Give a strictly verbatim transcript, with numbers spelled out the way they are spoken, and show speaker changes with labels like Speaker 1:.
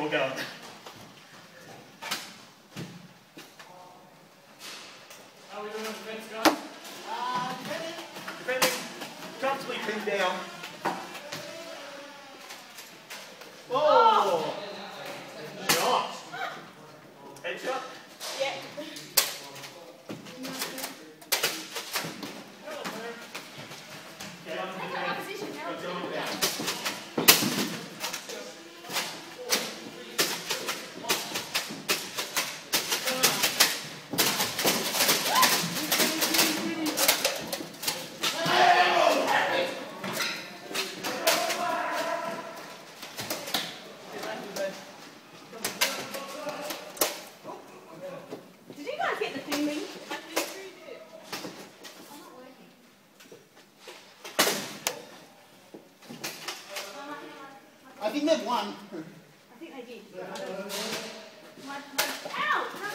Speaker 1: go. How are we doing on defense, guys? Uh, defending. Defending. Comfortably pinned down. Oh! Shot. Headshot?
Speaker 2: Yeah. Did you guys get the thing ring?
Speaker 3: I think they've won.
Speaker 2: I think they did. My, my, ow!